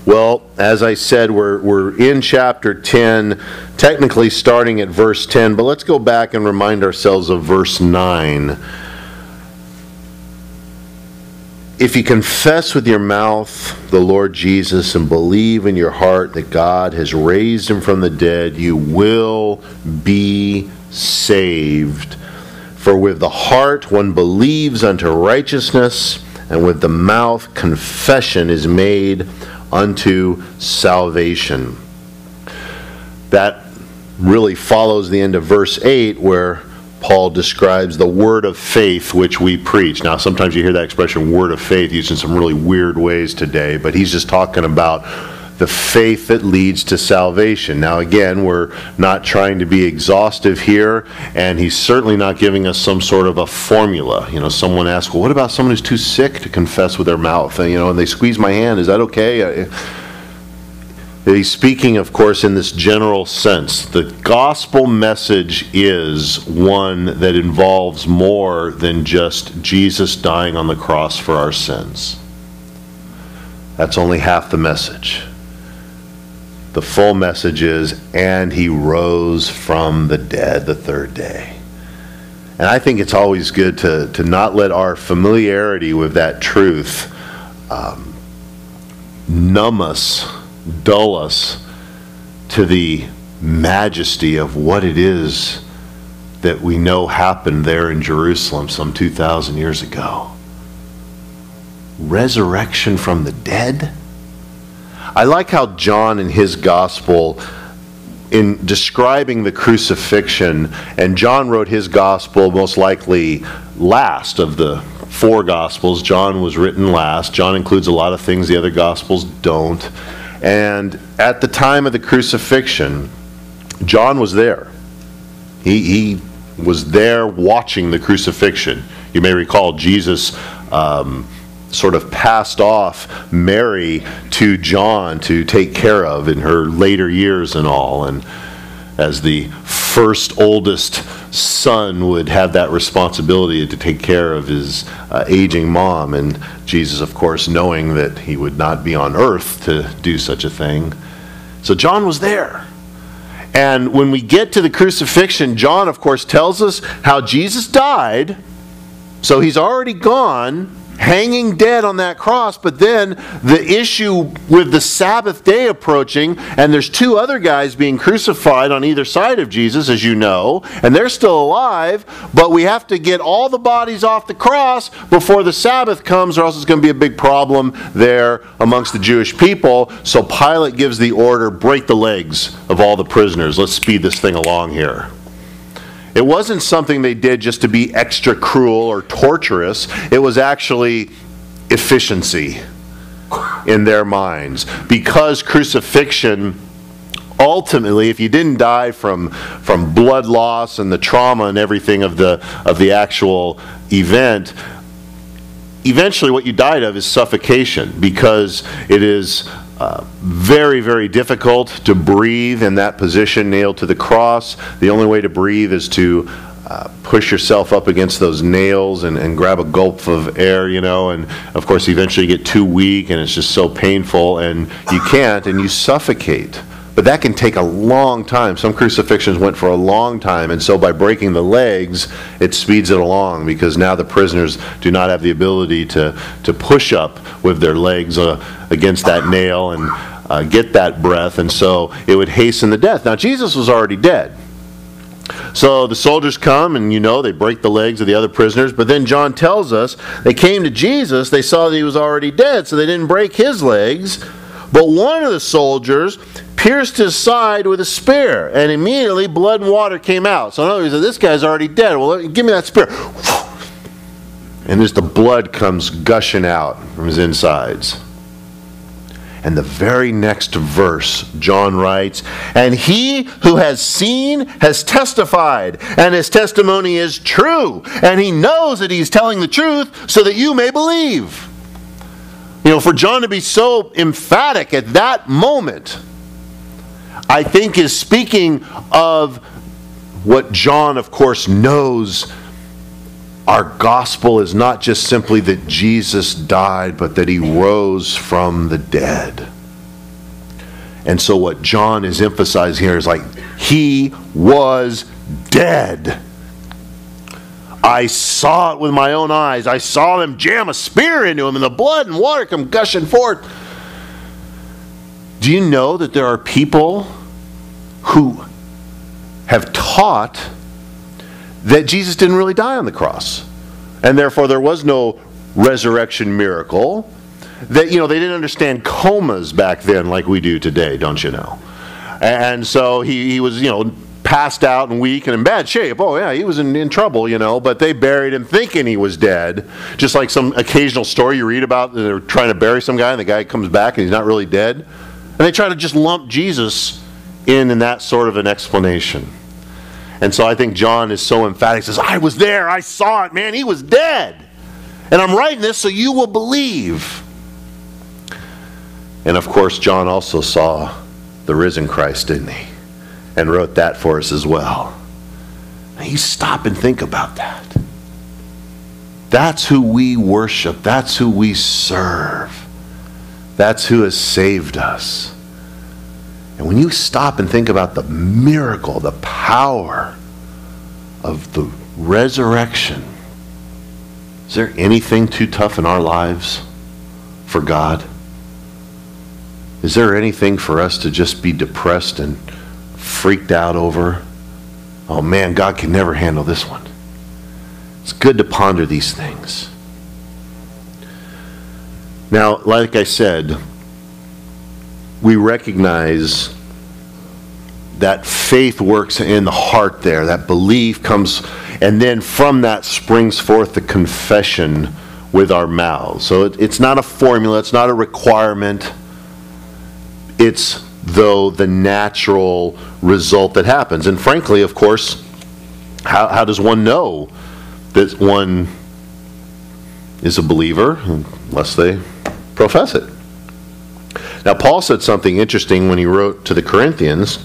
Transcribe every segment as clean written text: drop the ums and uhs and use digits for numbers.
Well, as I said, we're in chapter 10, technically starting at verse 10, but let's go back and remind ourselves of verse 9. If you confess with your mouth the Lord Jesus and believe in your heart that God has raised him from the dead, you will be saved. For with the heart one believes unto righteousness, and with the mouth confession is made unto salvation. That really follows the end of verse 8, where Paul describes the word of faith which we preach. Now, sometimes you hear that expression, word of faith, used in some really weird ways today, but he's just talking about the faith that leads to salvation. Now, again, we're not trying to be exhaustive here, and he's certainly not giving us some sort of a formula. You know, someone asks, well, what about someone who's too sick to confess with their mouth? And, and they squeeze my hand. Is that okay? He's speaking, of course, in this general sense. The gospel message is one that involves more than just Jesus dying on the cross for our sins. That's only half the message. The full message is, and he rose from the dead the third day. And I think it's always good to not let our familiarity with that truth numb us, dull us to the majesty of what it is that we know happened there in Jerusalem some 2,000 years ago. Resurrection from the dead? I like how John in his gospel, in describing the crucifixion, and John wrote his gospel most likely last of the four gospels. John was written last. John includes a lot of things the other gospels don't. And at the time of the crucifixion, John was there. He was there watching the crucifixion. You may recall Jesus sort of passed off Mary to John to take care of in her later years and all. And as the first oldest son would have that responsibility to take care of his aging mom. And Jesus, of course, knowing that he would not be on earth to do such a thing. So John was there. And when we get to the crucifixion, John, of course, tells us how Jesus died. So he's already gone, hanging dead on that cross, but then the issue with the Sabbath day approaching, and there's two other guys being crucified on either side of Jesus, as you know, and they're still alive, but we have to get all the bodies off the cross before the Sabbath comes, or else it's going to be a big problem there amongst the Jewish people. So Pilate gives the order, break the legs of all the prisoners. Let's speed this thing along here. It wasn't something they did just to be extra cruel or torturous. It was actually efficiency in their minds. Because crucifixion, ultimately, if you didn't die from blood loss and the trauma and everything of the actual event, eventually what you died of is suffocation, because it is very, very difficult to breathe in that position nailed to the cross. The only way to breathe is to push yourself up against those nails and grab a gulp of air, and of course eventually you get too weak and it's just so painful and you can't and you suffocate. But that can take a long time. Some crucifixions went for a long time, and so by breaking the legs, it speeds it along, because now the prisoners do not have the ability to push up with their legs against that nail and get that breath, and so it would hasten the death. Now, Jesus was already dead. So the soldiers come, and they break the legs of the other prisoners, but then John tells us they came to Jesus, they saw that he was already dead, so they didn't break his legs, but one of the soldiers pierced his side with a spear, and immediately blood and water came out. So in other words, this guy's already dead. Well, give me that spear. And as the blood comes gushing out from his insides. And the very next verse, John writes, and he who has seen has testified, and his testimony is true, and he knows that he's telling the truth so that you may believe. For John to be so emphatic at that moment, I think is speaking of what John, of course, knows. Our gospel is not just simply that Jesus died, but that he rose from the dead. And so what John is emphasizing here is like, he was dead. I saw it with my own eyes. I saw them jam a spear into him and the blood and water come gushing forth. Do you know that there are people who have taught that Jesus didn't really die on the cross, and therefore there was no resurrection miracle? That, they didn't understand comas back then like we do today, don't you know? And so he was, passed out and weak and in bad shape. Oh yeah, he was in trouble, but they buried him thinking he was dead. Just like some occasional story you read about, they're trying to bury some guy and the guy comes back and he's not really dead. And they try to just lump Jesus in that sort of an explanation. And so I think John is so emphatic. He says, I was there, I saw it, man, he was dead. And I'm writing this so you will believe. And of course, John also saw the risen Christ, didn't he? And wrote that for us as well. Now you stop and think about that. That's who we worship. That's who we serve. That's who has saved us. And when you stop and think about the miracle, the power of the resurrection, is there anything too tough in our lives for God? Is there anything for us to just be depressed and freaked out over? Oh man, God can never handle this one. It's good to ponder these things. Now, like I said, we recognize that faith works in the heart there. That belief comes, and then from that springs forth the confession with our mouths. So it's not a formula, it's not a requirement. It's, though, the natural result that happens. And frankly, of course, how does one know that one is a believer unless they profess it? Now, Paul said something interesting when he wrote to the Corinthians.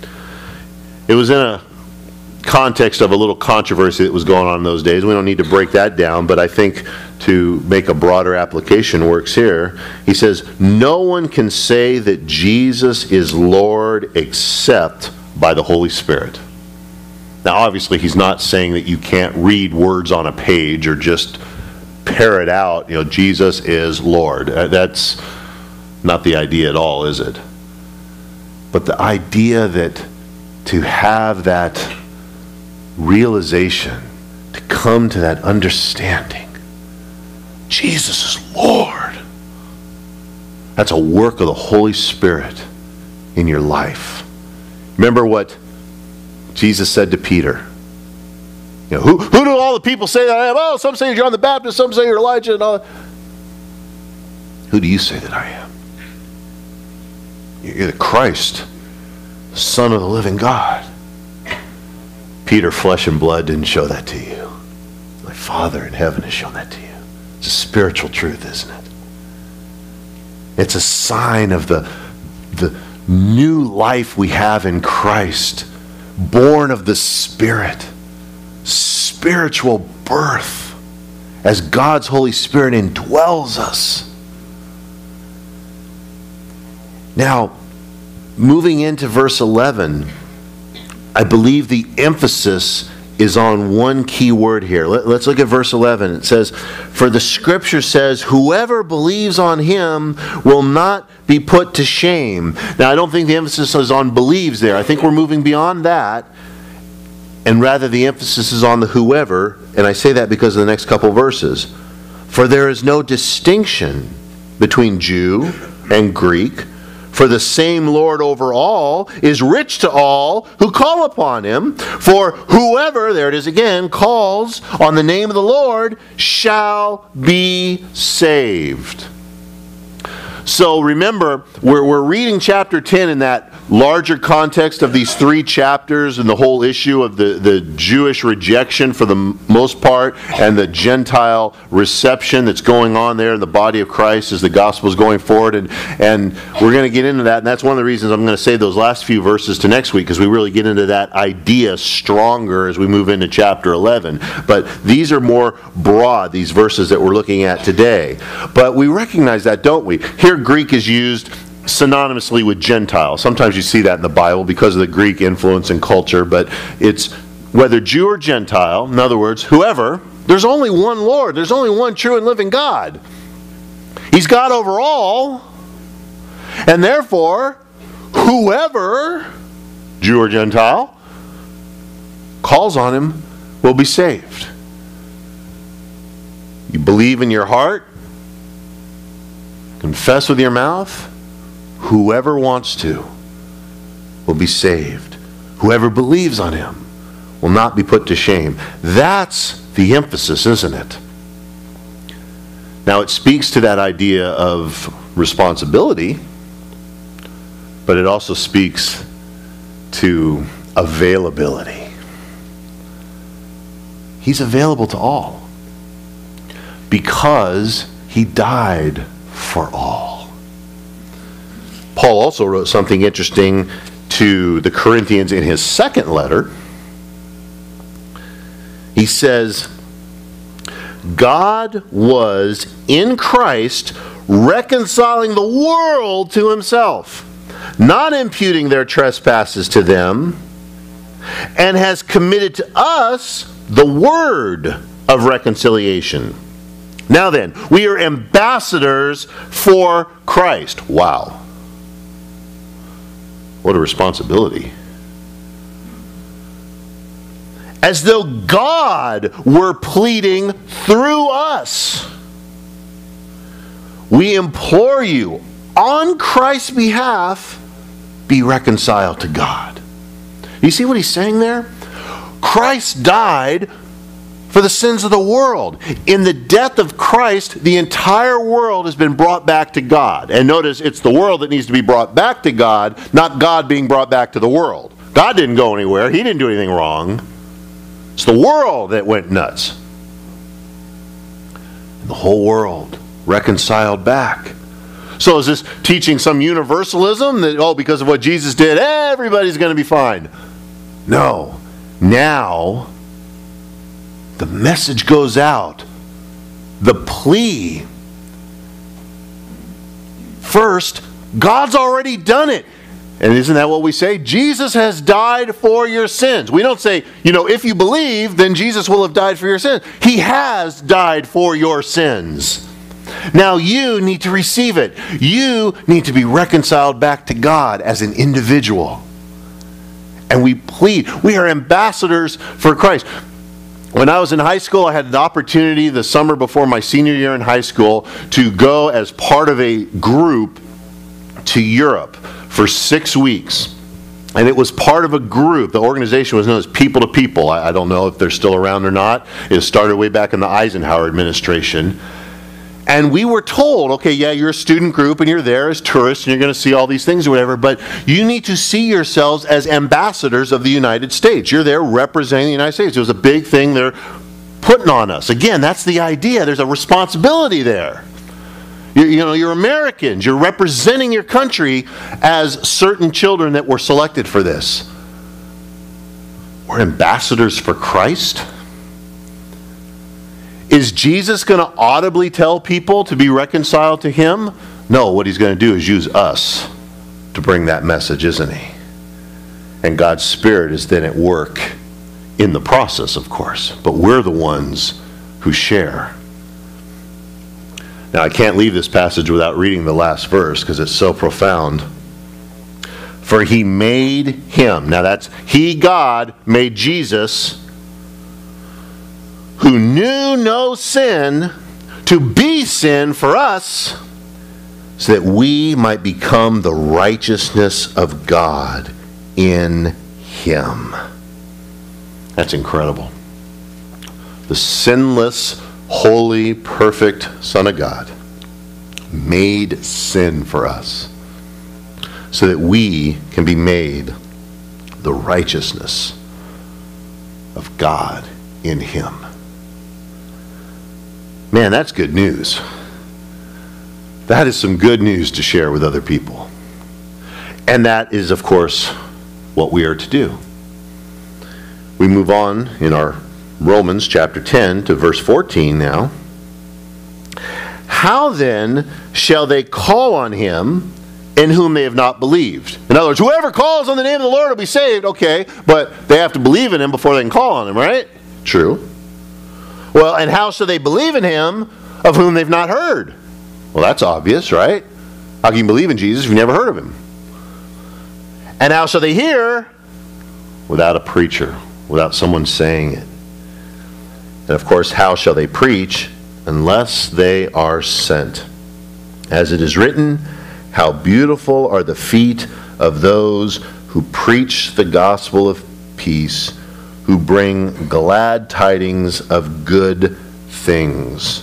It was in a context of a little controversy that was going on in those days. We don't need to break that down, but I think to make a broader application works here. He says, no one can say that Jesus is Lord except by the Holy Spirit. Now, obviously, he's not saying that you can't read words on a page or just parrot out, Jesus is Lord. That's not the idea at all, is it? But the idea that to have that realization, to come to that understanding, Jesus is Lord. That's a work of the Holy Spirit in your life. Remember what Jesus said to Peter. Who do all the people say that I am? Oh, some say you're John the Baptist, some say you're Elijah, and all that. Who do you say that I am? You're the Christ, the Son of the living God. Peter, flesh and blood didn't show that to you. My Father in heaven has shown that to you. It's a spiritual truth, isn't it? It's a sign of the new life we have in Christ, born of the Spirit, spiritual birth, as God's Holy Spirit indwells us. Now, moving into verse 11, I believe the emphasis is on one key word here. Let's look at verse 11. It says, for the scripture says, whoever believes on him will not be put to shame. Now, I don't think the emphasis is on believes there. I think we're moving beyond that. And rather the emphasis is on the whoever. And I say that because of the next couple verses. For there is no distinction between Jew and Greek. For the same Lord over all is rich to all who call upon him. For whoever, there it is again, calls on the name of the Lord shall be saved. So remember, we're reading chapter 10 in that larger context of these three chapters and the whole issue of the Jewish rejection for the most part and the Gentile reception that's going on there in the body of Christ as the gospel is going forward. And we're going to get into that. And that's one of the reasons I'm going to save those last few verses to next week, because we really get into that idea stronger as we move into chapter 11. But these are more broad, these verses that we're looking at today. But we recognize that, don't we? Here Greek is used synonymously with Gentile. Sometimes you see that in the Bible because of the Greek influence and culture, but it's whether Jew or Gentile, in other words, whoever, there's only one Lord. There's only one true and living God. He's God over all, and therefore, whoever, Jew or Gentile, calls on him will be saved. You believe in your heart, confess with your mouth, whoever wants to will be saved. Whoever believes on him will not be put to shame. That's the emphasis, isn't it? Now, it speaks to that idea of responsibility, but it also speaks to availability. He's available to all because he died for all. Paul also wrote something interesting to the Corinthians in his second letter. He says, God was in Christ reconciling the world to himself, not imputing their trespasses to them, and has committed to us the word of reconciliation. Now then, we are ambassadors for Christ. Wow. What a responsibility. As though God were pleading through us. We implore you, on Christ's behalf, be reconciled to God. You see what he's saying there? Christ died for the sins of the world. In the death of Christ, the entire world has been brought back to God. And notice, it's the world that needs to be brought back to God, not God being brought back to the world. God didn't go anywhere. He didn't do anything wrong. It's the world that went nuts. The whole world reconciled back. So is this teaching some universalism that, oh, because of what Jesus did, everybody's going to be fine? No. Now, the message goes out. The plea. First, God's already done it. And isn't that what we say? Jesus has died for your sins. We don't say, if you believe, then Jesus will have died for your sins. He has died for your sins. Now you need to receive it. You need to be reconciled back to God as an individual. And we plead. We are ambassadors for Christ. When I was in high school, I had the opportunity the summer before my senior year in high school to go as part of a group to Europe for 6 weeks. And it was part of a group. The organization was known as People to People. I don't know if they're still around or not. It started way back in the Eisenhower administration. And we were told, okay, yeah, you're a student group and you're there as tourists and you're going to see all these things or whatever, but you need to see yourselves as ambassadors of the United States. You're there representing the United States. It was a big thing they're putting on us. Again, that's the idea. There's a responsibility there. You're Americans. You're representing your country as certain children that were selected for this. We're ambassadors for Christ. Is Jesus going to audibly tell people to be reconciled to him? No, what he's going to do is use us to bring that message, isn't he? And God's Spirit is then at work in the process, of course. But we're the ones who share. Now, I can't leave this passage without reading the last verse because it's so profound. For he made him. Now that's he, God, made Jesus, who knew no sin, to be sin for us, so that we might become the righteousness of God in him. That's incredible. The sinless, holy, perfect Son of God made sin for us, so that we can be made the righteousness of God in him. Man, that's good news. That is some good news to share with other people. And that is, of course, what we are to do. We move on in our Romans chapter 10 to verse 14 now. How then shall they call on him in whom they have not believed. In other words, whoever calls on the name of the Lord will be saved. Okay, but they have to believe in him before they can call on him, right? True. Well, and how shall they believe in him of whom they've not heard? Well, that's obvious, right? How can you believe in Jesus if you've never heard of him? And how shall they hear without a preacher, without someone saying it? And of course, how shall they preach unless they are sent? As it is written, how beautiful are the feet of those who preach the gospel of peace, who bring glad tidings of good things.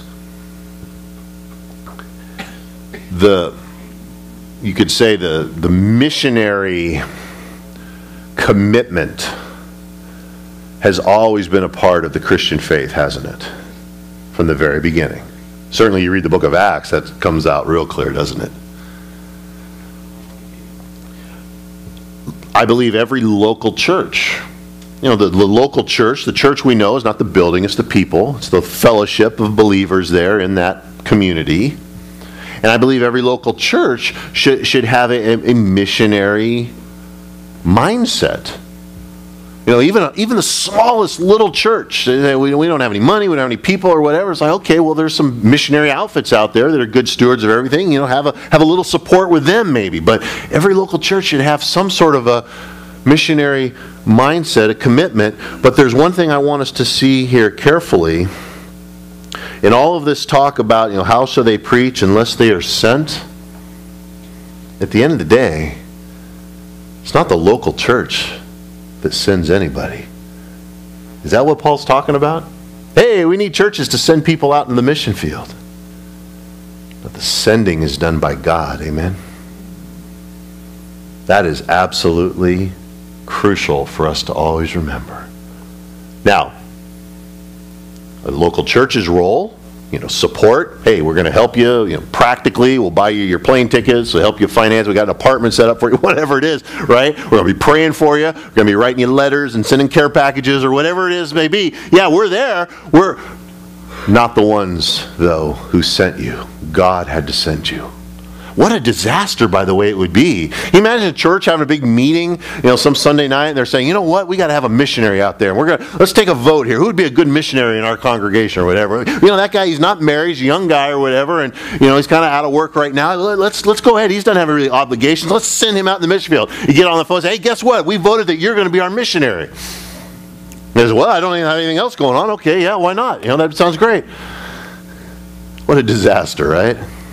You could say the missionary commitment has always been a part of the Christian faith, hasn't it? From the very beginning. Certainly you read the book of Acts, that comes out real clear, doesn't it? I believe every local church, the local church, the church we know is not the building, it's the people. It's the fellowship of believers there in that community. And I believe every local church should have a missionary mindset. Even the smallest little church, we don't have any money, we don't have any people or whatever. It's like, okay, well, there's some missionary outfits out there that are good stewards of everything. Have a little support with them maybe. But every local church should have some sort of a missionary mindset, a commitment. But there's one thing I want us to see here carefully. In all of this talk about, how shall they preach unless they are sent? At the end of the day, it's not the local church that sends anybody. Is that what Paul's talking about? Hey, we need churches to send people out in the mission field. But the sending is done by God, amen? That is absolutely crucial for us to always remember. Now, a local church's role, support. Hey, we're going to help you, practically. We'll buy you your plane tickets. We'll help you finance. We got an apartment set up for you, whatever it is, right? We're going to be praying for you. We're going to be writing you letters and sending care packages or whatever it is may be. Yeah, we're there. We're not the ones, though, who sent you. God had to send you. What a disaster, by the way, it would be. Can you imagine a church having a big meeting, some Sunday night, and they're saying, you know what, we got to have a missionary out there. Let's take a vote here. Who would be a good missionary in our congregation or whatever? That guy, he's not married, he's a young guy or whatever, and he's kind of out of work right now. Let's go ahead. He doesn't have any obligations. Let's send him out in the mission field. You get on the phone and say, hey, guess what? We voted that you're going to be our missionary. He says, well, I don't even have anything else going on. Okay, yeah, why not? That sounds great. What a disaster, right?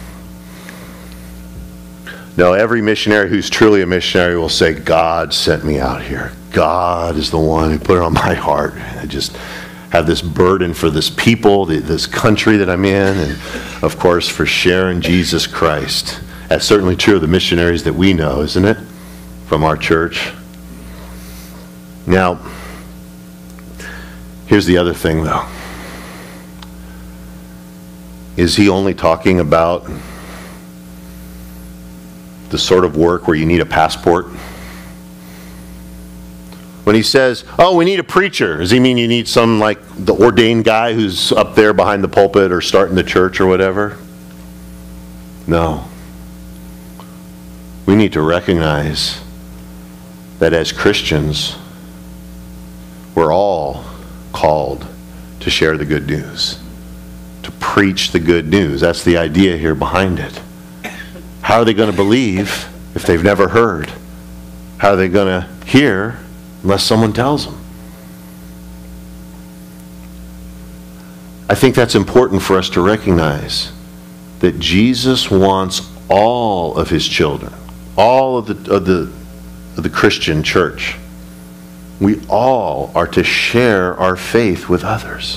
No, every missionary who's truly a missionary will say, God sent me out here. God is the one who put it on my heart. I just have this burden for this people, this country that I'm in, and of course for sharing Jesus Christ. That's certainly true of the missionaries that we know, isn't it? From our church. Now, here's the other thing though. Is he only talking about the sort of work where you need a passport? When he says, oh, we need a preacher, does he mean you need some like the ordained guy who's up there behind the pulpit or starting the church or whatever? No. We need to recognize that as Christians, we're all called to share the good news, to preach the good news. That's the idea here behind it. How are they going to believe if they've never heard? How are they going to hear unless someone tells them? I think that's important for us to recognize that Jesus wants all of his children, all of the Christian church. We all are to share our faith with others.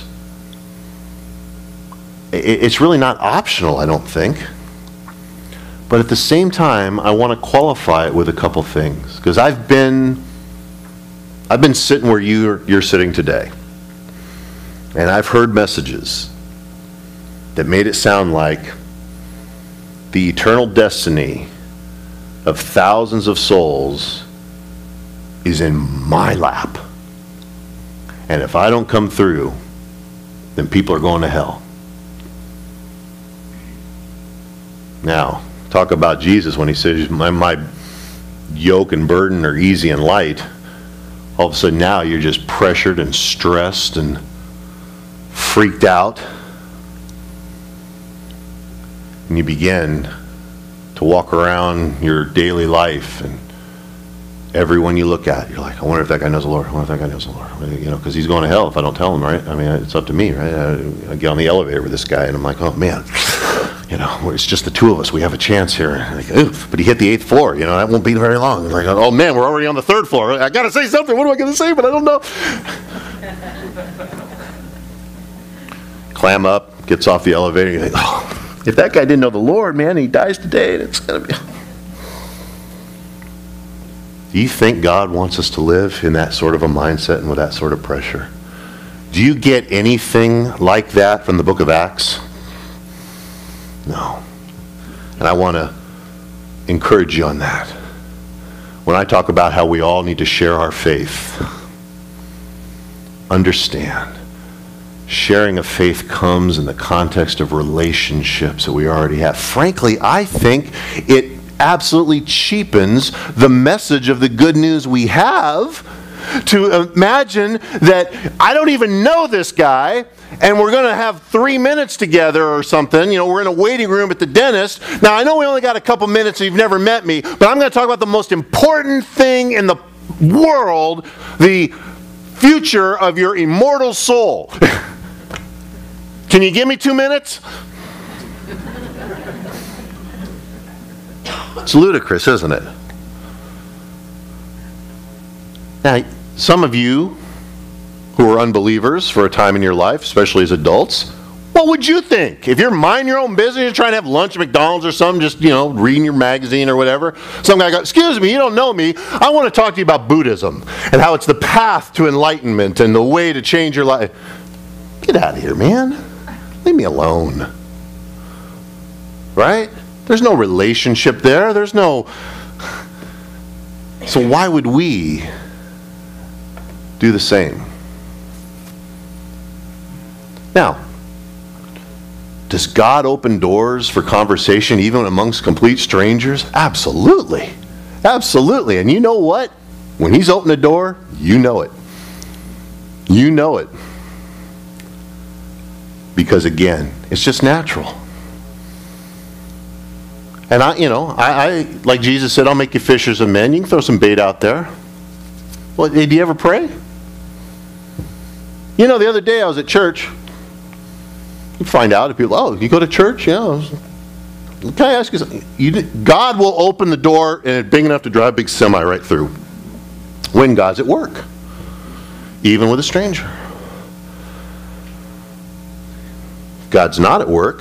It's really not optional, I don't think. But at the same time, I want to qualify it with a couple things. Because I've been sitting where you're sitting today. And I've heard messages that made it sound like the eternal destiny of thousands of souls is in my lap. And if I don't come through, then people are going to hell. Now, Talk about Jesus when he says, my yoke and burden are easy and light. All of a sudden now you're just pressured and stressed and freaked out. And you begin to walk around your daily life, and everyone you look at, you're like, I wonder if that guy knows the Lord. I wonder if that guy knows the Lord. You know, because he's going to hell if I don't tell him, right? I mean, it's up to me, right? I get on the elevator with this guy, and I'm like, oh man, you know, it's just the two of us. We have a chance here. Like, but he hit the 8th floor. You know, that won't be very long. It's like, oh man, we're already on the 3rd floor. I got to say something. What am I going to say? But I don't know. Clam up, gets off the elevator. You think, oh, if that guy didn't know the Lord, man, he dies today, and it's going to be. Do you think God wants us to live in that sort of a mindset and with that sort of pressure? Do you get anything like that from the book of Acts? No. And I want to encourage you on that. When I talk about how we all need to share our faith, understand, sharing of faith comes in the context of relationships that we already have. Frankly, I think it absolutely cheapens the message of the good news we have to imagine that I don't even know this guy, and we're going to have 3 minutes together or something. You know, we're in a waiting room at the dentist. Now, I know we only got a couple minutes and you've never met me, but I'm going to talk about the most important thing in the world, the future of your immortal soul. Can you give me 2 minutes? It's ludicrous, isn't it? Now, some of you who are unbelievers for a time in your life, especially as adults, what would you think? If you're minding your own business, you're trying to have lunch at McDonald's or something, just, you know, reading your magazine or whatever, some guy goes, excuse me, you don't know me. I want to talk to you about Buddhism and how it's the path to enlightenment and the way to change your life. Get out of here, man. Leave me alone. Right? There's no relationship there. There's no... So why would we do the same? Now, does God open doors for conversation even amongst complete strangers? Absolutely. Absolutely. And you know what? When He's opened a door, you know it. You know it. Because again, it's just natural. And I like Jesus said, I'll make you fishers of men. You can throw some bait out there. Well, do you ever pray? You know, the other day I was at church. You find out if people, oh, you go to church? Yeah. Can I ask you something? God will open the door and it's big enough to drive a big semi right through. When God's at work. Even with a stranger. God's not at work.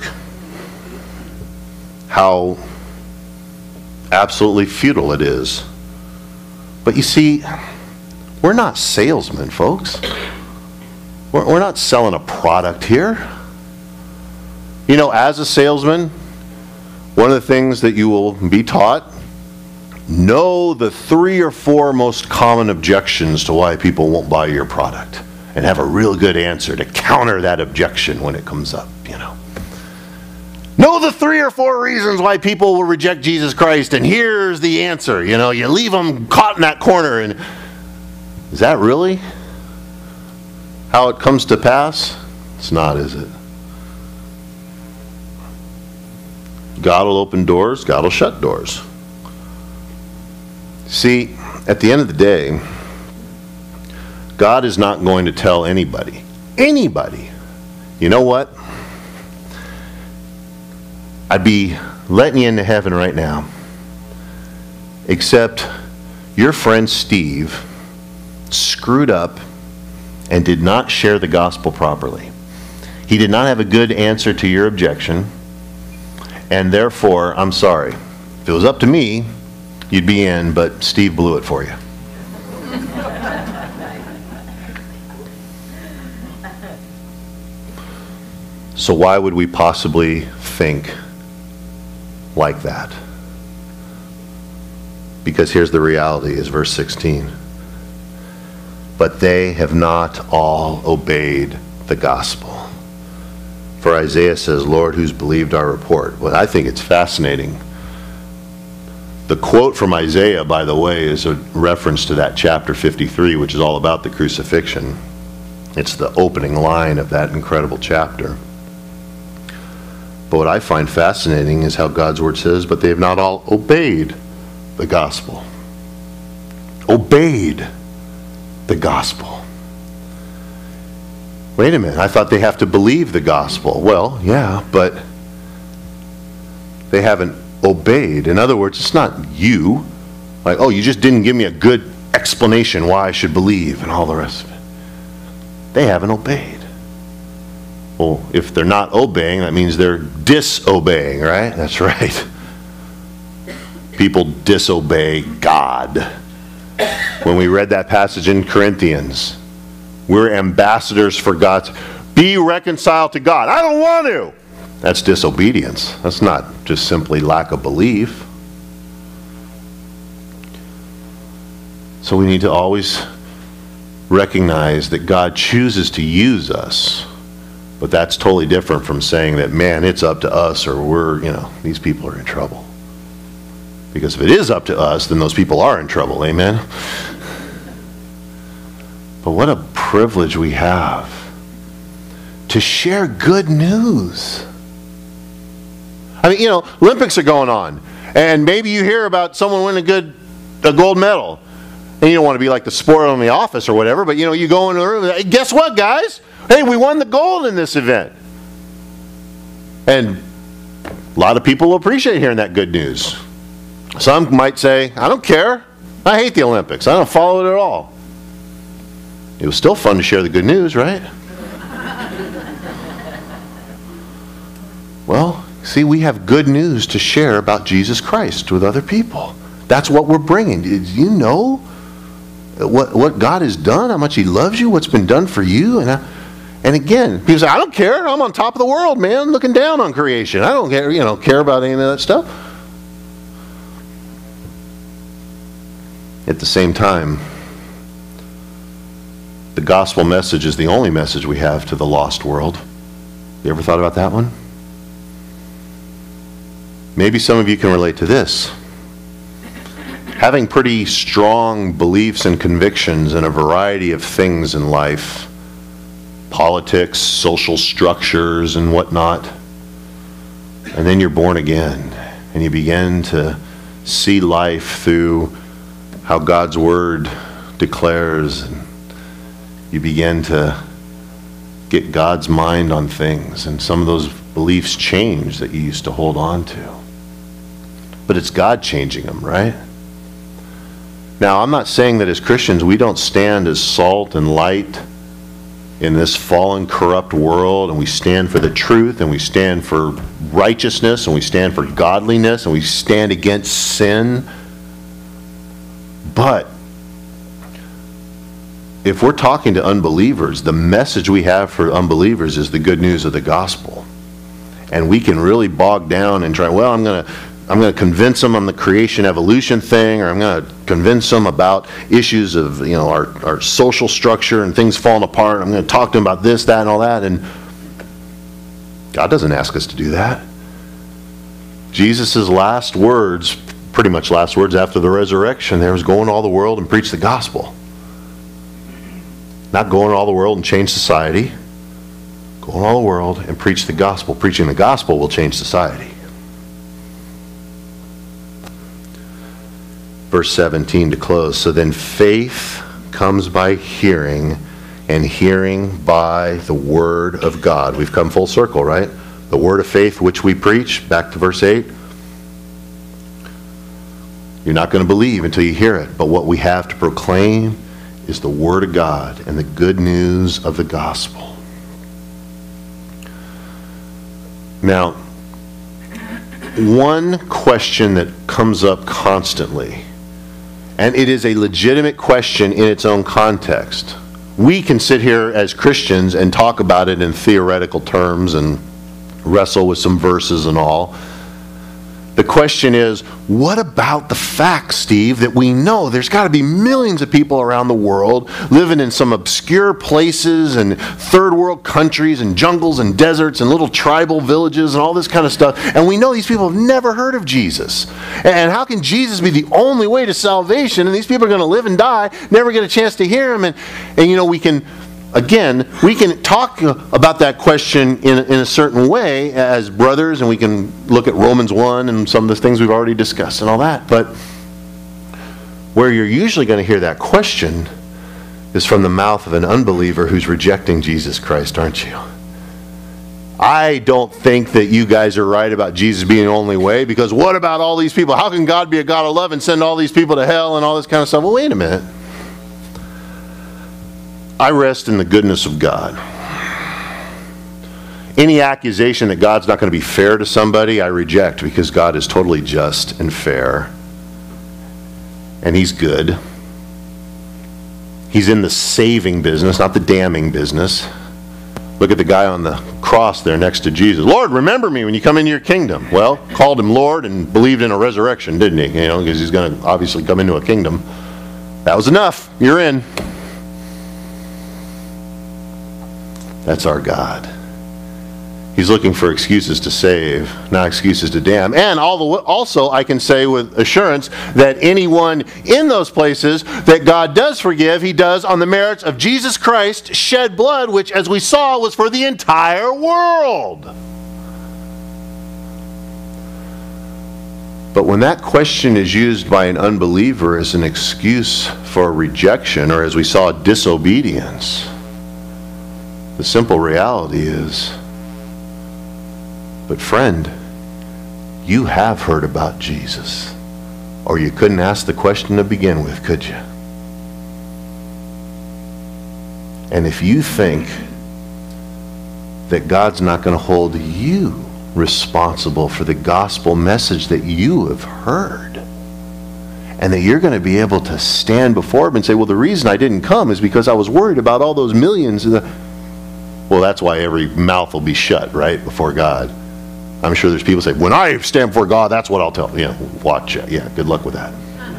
How absolutely futile it is. But you see, we're not salesmen, folks. We're not selling a product here. You know, as a salesman, one of the things that you will be taught, know the 3 or 4 most common objections to why people won't buy your product, and have a real good answer to counter that objection when it comes up, you know. Know the 3 or 4 reasons why people will reject Jesus Christ, and here's the answer. You know, you leave them caught in that corner. And is that really how it comes to pass? It's not, is it? God will open doors, God will shut doors. See, at the end of the day, God is not going to tell anybody, you know what? I'd be letting you into heaven right now, except your friend Steve screwed up and did not share the gospel properly. He did not have a good answer to your objection, and therefore, I'm sorry. If it was up to me, you'd be in, but Steve blew it for you. So why would we possibly think like that? Because here's the reality, is verse 16. But they have not all obeyed the gospel. For Isaiah says, Lord, who's believed our report? Well, I think it's fascinating The quote from Isaiah, by the way, is a reference to that chapter 53, which is all about the crucifixion. It's the opening line of that incredible chapter. But what I find fascinating is how God's word says, but they have not all obeyed the gospel. Obeyed the gospel. Wait a minute, I thought they have to believe the gospel. Well, yeah, but they haven't obeyed. In other words, it's not you. Like, oh, you just didn't give me a good explanation why I should believe and all the rest of it. They haven't obeyed. Well, if they're not obeying, that means they're disobeying, right? That's right. People disobey God. When we read that passage in Corinthians, we're ambassadors for God. Be reconciled to God. I don't want to. That's disobedience. That's not just simply lack of belief. So we need to always recognize that God chooses to use us. But that's totally different from saying that, man, it's up to us or we're, these people are in trouble. Because if it is up to us, then those people are in trouble. Amen? But what a privilege we have to share good news. I mean, Olympics are going on. And maybe you hear about someone winning a gold medal. And you don't want to be like the sport in the office or whatever, but you go in the room, hey, guess what, guys? Hey, we won the gold in this event. And a lot of people will appreciate hearing that good news. Some might say, I don't care. I hate the Olympics. I don't follow it at all. It was still fun to share the good news, right? Well, see, we have good news to share about Jesus Christ with other people. That's what we're bringing. Do you know what God has done, how much He loves you, what's been done for you? And again, people say, I don't care. I'm on top of the world, man, looking down on creation. I don't care about any of that stuff. At the same time, the gospel message is the only message we have to the lost world. You ever thought about that one? Maybe some of you can relate to this. Having pretty strong beliefs and convictions in a variety of things in life, politics, social structures, and whatnot, and then you're born again, and you begin to see life through how God's Word declares, and you begin to get God's mind on things, and some of those beliefs change that you used to hold on to. But it's God changing them, right? Now, I'm not saying that as Christians we don't stand as salt and light in this fallen, corrupt world, and we stand for the truth, and we stand for righteousness, and we stand for godliness, and we stand against sin. But if we're talking to unbelievers, the message we have for unbelievers is the good news of the gospel. And we can really bog down and try, well, I'm going to convince them on the creation evolution thing, or I'm going to convince them about issues of our social structure and things falling apart. I'm going to talk to them about this, that, and all that. And God doesn't ask us to do that. Jesus' last words, pretty much last words after the resurrection, there was go into all the world and preach the gospel. Not go into all the world and change society. Go into all the world and preach the gospel. Preaching the gospel will change society. Verse 17 to close. So then faith comes by hearing, and hearing by the word of God. We've come full circle, right? The word of faith which we preach, back to verse 8. You're not going to believe until you hear it. But what we have to proclaim is the word of God and the good news of the gospel. Now, one question that comes up constantly, and it is a legitimate question in its own context. We can sit here as Christians and talk about it in theoretical terms and wrestle with some verses and all. The question is, what about the fact, Steve, that we know there's got to be millions of people around the world living in some obscure places and third world countries and jungles and deserts and little tribal villages and all this kind of stuff, and we know these people have never heard of Jesus. And how can Jesus be the only way to salvation, and these people are going to live and die, never get a chance to hear him? And you know, we can talk about that question in a certain way as brothers, and we can look at Romans 1 and some of the things we've already discussed and all that. But where you're usually going to hear that question is from the mouth of an unbeliever who's rejecting Jesus Christ, aren't you? I don't think that you guys are right about Jesus being the only way, because what about all these people? How can God be a God of love and send all these people to hell and all this kind of stuff? Well, wait a minute. I rest in the goodness of God. Any accusation that God's not going to be fair to somebody, I reject, because God is totally just and fair. And He's good. He's in the saving business, not the damning business. Look at the guy on the cross there next to Jesus. Lord, remember me when you come into your kingdom. Well, called him Lord and believed in a resurrection, didn't he? You know, because he's going to obviously come into a kingdom. That was enough. You're in. That's our God. He's looking for excuses to save, not excuses to damn. And also, I can say with assurance that anyone in those places that God does forgive, He does on the merits of Jesus Christ shed blood, which, as we saw, was for the entire world. But when that question is used by an unbeliever as an excuse for rejection, or as we saw, disobedience, the simple reality is, but friend, you have heard about Jesus, or you couldn't ask the question to begin with, could you? And if you think that God's not going to hold you responsible for the gospel message that you have heard, and that you're going to be able to stand before Him and say, well, the reason I didn't come is because I was worried about all those millions. Well, that's why every mouth will be shut, right, before God. I'm sure there's people who say, when I stand before God, that's what I'll tell. Yeah, watch it. Yeah, good luck with that.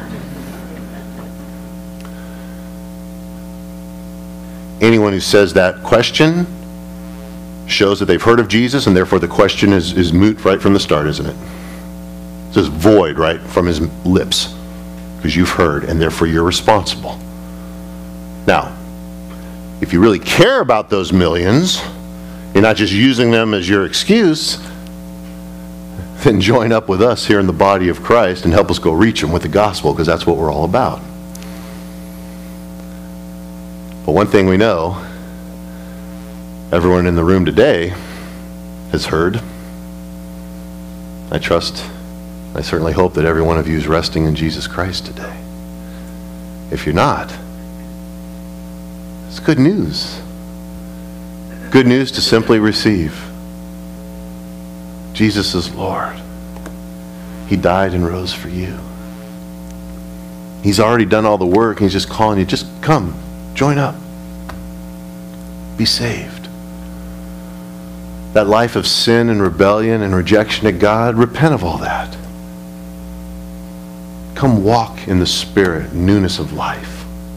Anyone who says that question shows that they've heard of Jesus, and therefore the question is moot right from the start, isn't it? It says void right from his lips, because you've heard, and therefore you're responsible. Now, if you really care about those millions, you're not just using them as your excuse, then join up with us here in the body of Christ and help us go reach them with the gospel, because that's what we're all about. But one thing we know, everyone in the room today has heard. I certainly hope that every one of you is resting in Jesus Christ today. If you're not, it's good news. Good news to simply receive. Jesus is Lord. He died and rose for you. He's already done all the work. He's just calling you, just come, join up. Be saved. That life of sin and rebellion and rejection of God, repent of all that. Come walk in the Spirit, newness of life.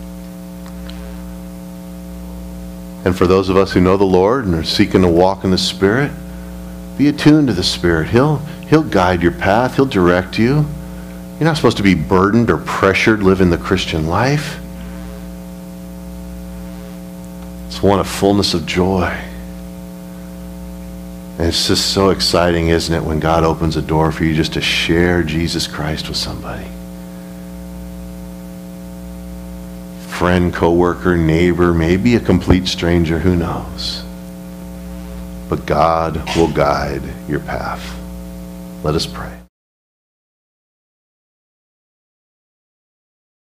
And for those of us who know the Lord and are seeking to walk in the Spirit, be attuned to the Spirit. He'll guide your path. He'll direct you. You're not supposed to be burdened or pressured living the Christian life. It's one of fullness of joy. And it's just so exciting, isn't it, when God opens a door for you just to share Jesus Christ with somebody. Friend, coworker, neighbor, maybe a complete stranger, who knows? But God will guide your path. Let us pray.